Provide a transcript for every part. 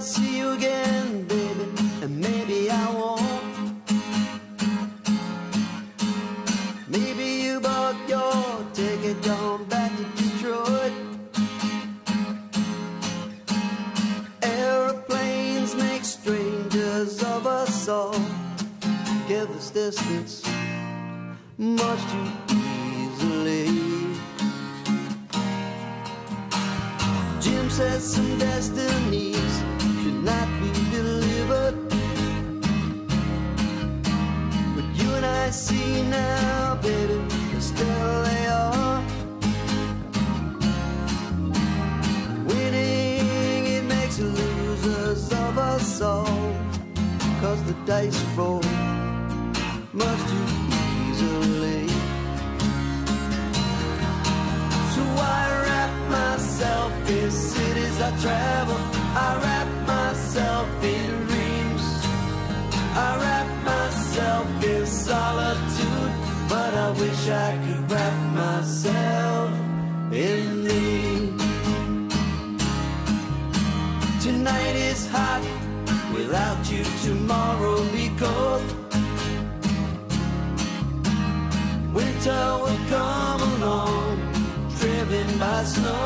see you again, baby, and maybe I won't. Maybe you bought your ticket, gone back to Detroit. Airplanes make strangers of us all. Give this distance much too easily. Jim says some destinies should not be delivered, but you and I see now, baby, that still they are. Winning, it makes losers of us all, 'cause the dice roll much too easily. So I wrap myself in cities I travel, I wrap myself in dreams, I wrap myself in solitude, but I wish I could wrap myself in thee. Tonight is hot, without you tomorrow be cold. Winter will come along, driven by snow.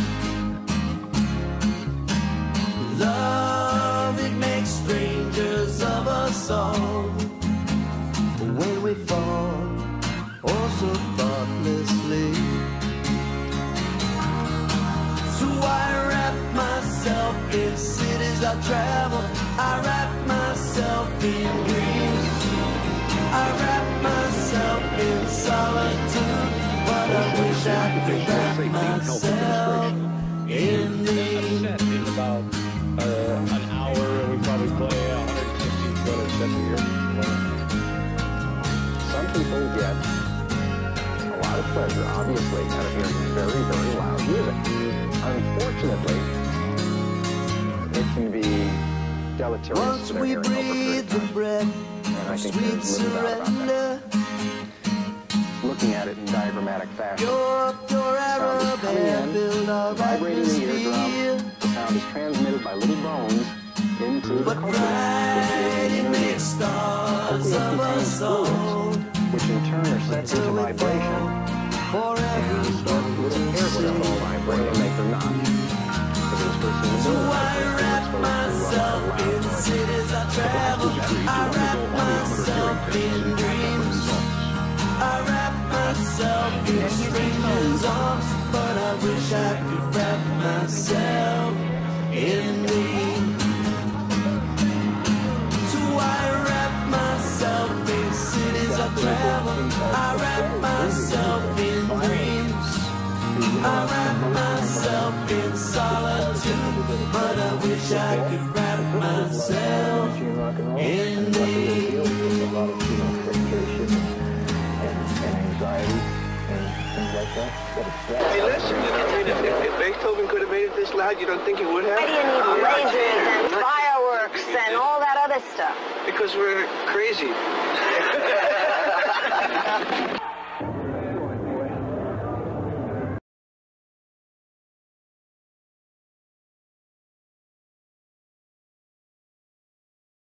Love, it makes strangers of us all. But when we fall, oh so thoughtlessly. So I wrap myself in cities I travel, I wrap myself in dreams, I wrap myself in solitude, but I wish I could wrap myself in thee. In about an hour, we probably play 160, 270 years. Some people get a lot of pleasure, obviously, out of hearing very, very loud music. Unfortunately, it can be deleterious. Once we breathe the breath of sweet surrender, looking at it in diagrammatic fashion. your Arab and build our Vibrating the eardrum, atmosphere. the sound is transmitted by little bones into the But bright it makes stars of us all, which in turn are set into till we vibration. fall forever Little hairs will all vibrate and make them not. So I wrap myself in cities I travel, I wrap myself in dreams, I wrap myself in strangers' arms, but I wish I could wrap myself in thee. So I wrap myself in cities I travel, I wrap myself in dreams, I wrap myself in solitude, but I wish I could wrap myself in thee. A lot of frustration and anxiety and things like that. Hey, listen, you know, if Beethoven could have made it this loud, you don't think he would have? Why do you need lasers and fireworks and all that other stuff? Because we're crazy.